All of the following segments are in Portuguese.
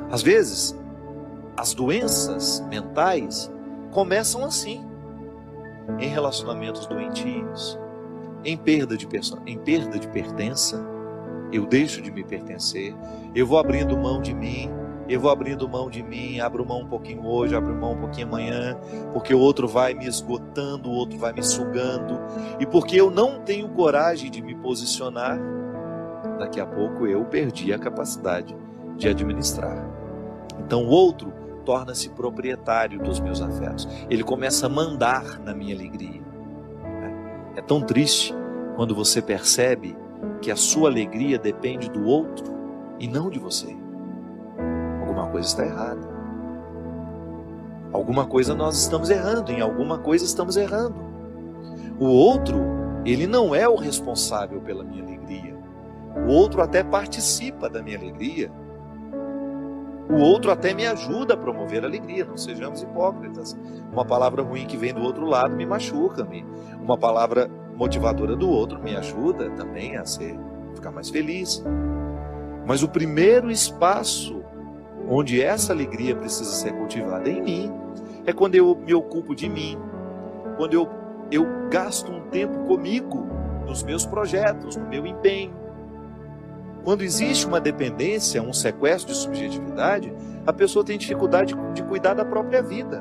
Às vezes, as doenças mentais começam assim, em relacionamentos doentios, em perda de pertença. Eu deixo de me pertencer, eu vou abrindo mão de mim, abro mão um pouquinho hoje, abro mão um pouquinho amanhã, porque o outro vai me esgotando, o outro vai me sugando, e porque eu não tenho coragem de me posicionar, daqui a pouco eu perdi a capacidade de administrar. Então o outro torna-se proprietário dos meus afetos, ele começa a mandar na minha alegria. É tão triste quando você percebe que a sua alegria depende do outro e não de você. Alguma coisa está errada. Alguma coisa nós estamos errando, em alguma coisa estamos errando. O outro, ele não é o responsável pela minha alegria. O outro até participa da minha alegria. O outro até me ajuda a promover a alegria, não sejamos hipócritas. Uma palavra ruim que vem do outro lado me machuca. Uma palavra motivadora do outro me ajuda também a ficar mais feliz. Mas o primeiro espaço onde essa alegria precisa ser cultivada é em mim. É quando eu me ocupo de mim, quando eu gasto um tempo comigo, nos meus projetos, no meu empenho. Quando existe uma dependência, um sequestro de subjetividade, a pessoa tem dificuldade de cuidar da própria vida.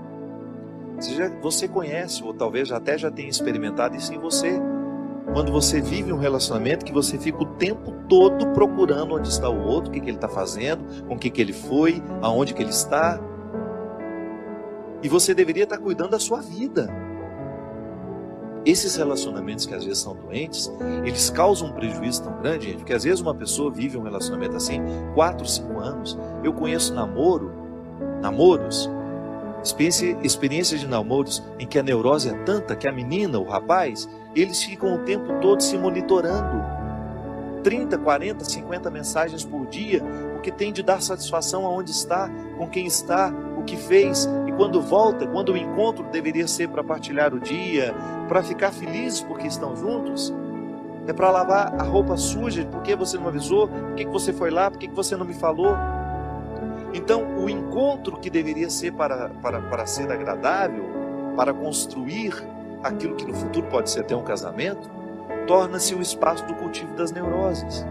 Você conhece, ou talvez até já tenha experimentado isso em você. Quando você vive um relacionamento que você fica o tempo todo procurando onde está o outro, o que ele está fazendo, com o que ele foi, aonde que ele está. E você deveria estar cuidando da sua vida. Esses relacionamentos que às vezes são doentes, eles causam um prejuízo tão grande, gente, porque às vezes uma pessoa vive um relacionamento assim, 4, 5 anos. Eu conheço namoros, experiências de namoros em que a neurose é tanta que a menina, o rapaz, eles ficam o tempo todo se monitorando. 30, 40, 50 mensagens por dia, porque tem de dar satisfação aonde está, com quem está, o que fez. E quando volta, quando o encontro deveria ser para partilhar o dia, para ficar felizes porque estão juntos, é para lavar a roupa suja, por que você não avisou, por que você foi lá, por que você não me falou. Então o encontro que deveria ser para ser agradável, para construir aquilo que no futuro pode ser até um casamento, torna-se o espaço do cultivo das neuroses.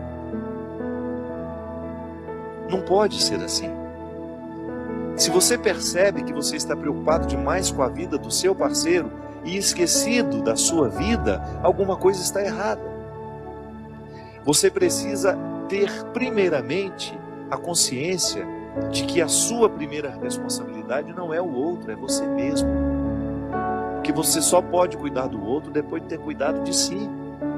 Não pode ser assim. Se você percebe que você está preocupado demais com a vida do seu parceiro e esquecido da sua vida, alguma coisa está errada. Você precisa ter primeiramente a consciência de que a sua primeira responsabilidade não é o outro, é você mesmo. Que você só pode cuidar do outro depois de ter cuidado de si.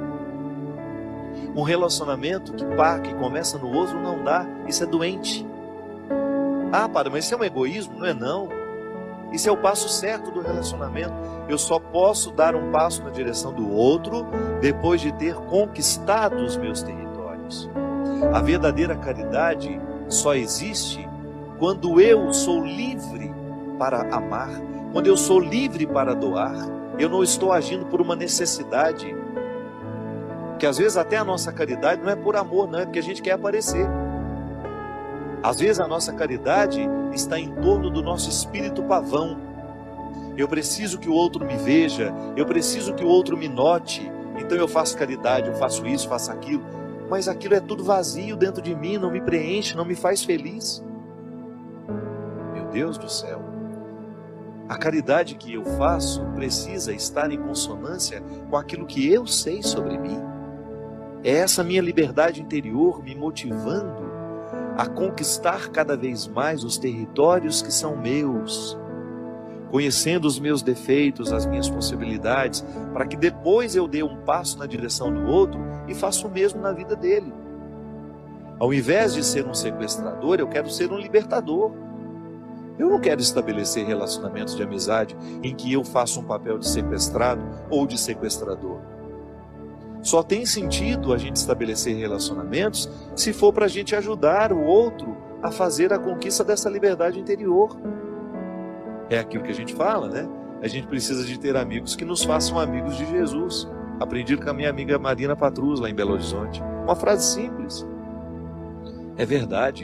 Um relacionamento que começa no outro não dá, isso é doente. Ah, padre, mas isso é um egoísmo? Não é não. Isso é o passo certo do relacionamento. Eu só posso dar um passo na direção do outro depois de ter conquistado os meus territórios. A verdadeira caridade só existe quando eu sou livre para amar, quando eu sou livre para doar. Eu não estou agindo por uma necessidade. Porque às vezes até a nossa caridade não é por amor, não é porque a gente quer aparecer. Às vezes a nossa caridade está em torno do nosso espírito pavão. Eu preciso que o outro me veja, eu preciso que o outro me note, então eu faço caridade, eu faço isso, faço aquilo. Mas aquilo é tudo vazio dentro de mim, não me preenche, não me faz feliz. Meu Deus do céu. A caridade que eu faço precisa estar em consonância com aquilo que eu sei sobre mim. É essa minha liberdade interior me motivando a conquistar cada vez mais os territórios que são meus, conhecendo os meus defeitos, as minhas possibilidades, para que depois eu dê um passo na direção do outro e faça o mesmo na vida dele. Ao invés de ser um sequestrador, eu quero ser um libertador. Eu não quero estabelecer relacionamentos de amizade em que eu faça um papel de sequestrado ou de sequestrador. Só tem sentido a gente estabelecer relacionamentos se for para a gente ajudar o outro a fazer a conquista dessa liberdade interior. É aquilo que a gente fala, né? A gente precisa de ter amigos que nos façam amigos de Jesus. Aprendi com a minha amiga Marina Patrus, lá em Belo Horizonte. Uma frase simples. É verdade.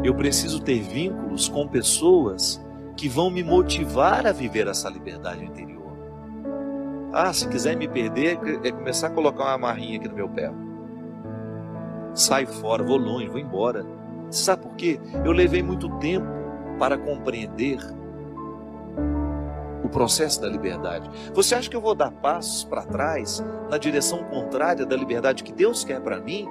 Eu preciso ter vínculos com pessoas que vão me motivar a viver essa liberdade interior. Ah, se quiser me perder, é começar a colocar uma amarrinha aqui no meu pé. Sai fora, vou longe, vou embora. Sabe por quê? Eu levei muito tempo para compreender o processo da liberdade. Você acha que eu vou dar passos para trás, na direção contrária da liberdade que Deus quer para mim?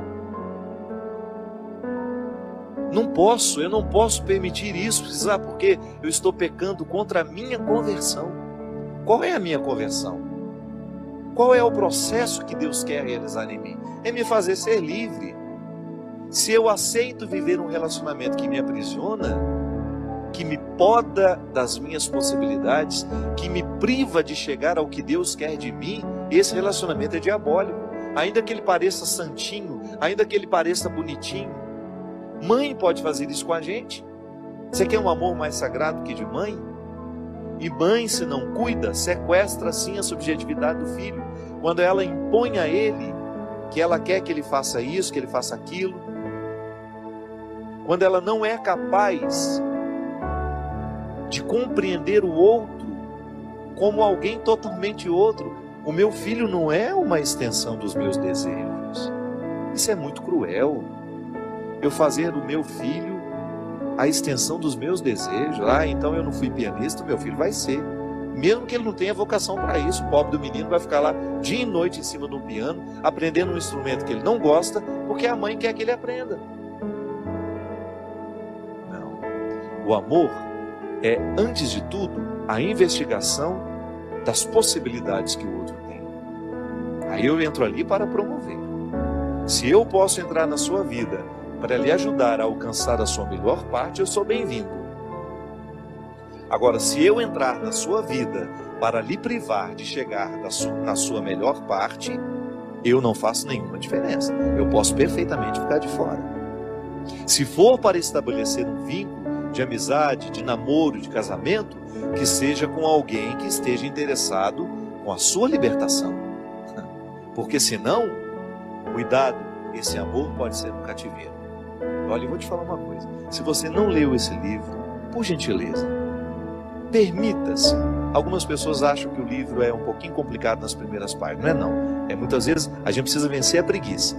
Não posso, eu não posso permitir isso, sabe por quê? Eu estou pecando contra a minha conversão. Qual é a minha conversão? Qual é o processo que Deus quer realizar em mim? É me fazer ser livre. Se eu aceito viver um relacionamento que me aprisiona, que me poda das minhas possibilidades, que me priva de chegar ao que Deus quer de mim, esse relacionamento é diabólico. Ainda que ele pareça santinho, ainda que ele pareça bonitinho. Mãe pode fazer isso com a gente. Você quer um amor mais sagrado que de mãe? E mãe, se não cuida, sequestra assim a subjetividade do filho. Quando ela impõe a ele que ela quer que ele faça isso, que ele faça aquilo. Quando ela não é capaz de compreender o outro como alguém totalmente outro. O meu filho não é uma extensão dos meus desejos. Isso é muito cruel. Eu fazer do meu filho a extensão dos meus desejos. Ah, então eu não fui pianista, meu filho vai ser. Mesmo que ele não tenha vocação para isso, o pobre do menino vai ficar lá dia e noite em cima do piano, aprendendo um instrumento que ele não gosta, porque a mãe quer que ele aprenda. Não. O amor é, antes de tudo, a investigação das possibilidades que o outro tem. Aí eu entro ali para promover. Se eu posso entrar na sua vida para lhe ajudar a alcançar a sua melhor parte, eu sou bem-vindo. Agora, se eu entrar na sua vida para lhe privar de chegar na sua melhor parte, eu não faço nenhuma diferença. Eu posso perfeitamente ficar de fora. Se for para estabelecer um vínculo de amizade, de namoro, de casamento, que seja com alguém que esteja interessado com a sua libertação. Porque senão, cuidado, esse amor pode ser um cativeiro. Olha, eu vou te falar uma coisa. Se você não leu esse livro, por gentileza, permita-se. Algumas pessoas acham que o livro é um pouquinho complicado nas primeiras páginas. Não é não. É muitas vezes a gente precisa vencer a preguiça.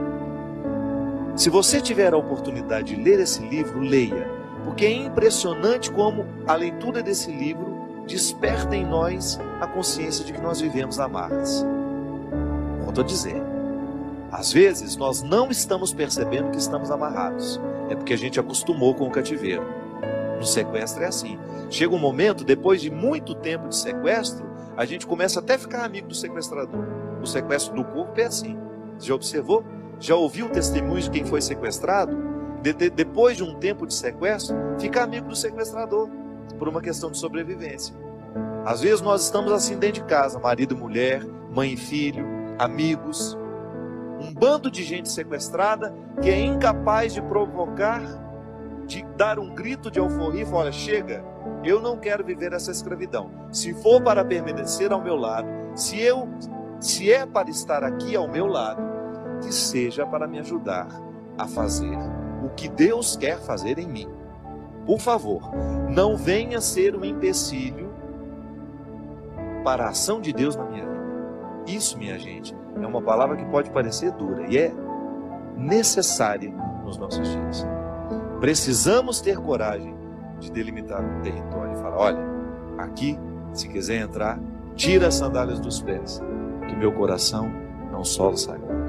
Se você tiver a oportunidade de ler esse livro, leia. Porque é impressionante como a leitura desse livro desperta em nós a consciência de que nós vivemos amarras. Volto a dizer. Às vezes nós não estamos percebendo que estamos amarrados. É porque a gente acostumou com o cativeiro. No sequestro é assim. Chega um momento, depois de muito tempo de sequestro, a gente começa até a ficar amigo do sequestrador. O sequestro do corpo é assim. Você já observou? Já ouviu o testemunho de quem foi sequestrado? Depois de um tempo de sequestro, fica amigo do sequestrador, por uma questão de sobrevivência. Às vezes nós estamos assim dentro de casa, marido e mulher, mãe e filho, amigos, um bando de gente sequestrada que é incapaz de provocar, de dar um grito de euforia e falar: olha, chega, eu não quero viver essa escravidão. Se for para permanecer ao meu lado, se é para estar aqui ao meu lado, que seja para me ajudar a fazer o que Deus quer fazer em mim. Por favor, não venha ser um empecilho para a ação de Deus na minha vida. Isso, minha gente, é uma palavra que pode parecer dura e é necessária nos nossos dias. Precisamos ter coragem de delimitar um território e falar: olha, aqui, se quiser entrar, tira as sandálias dos pés, que meu coração é um solo sagrado.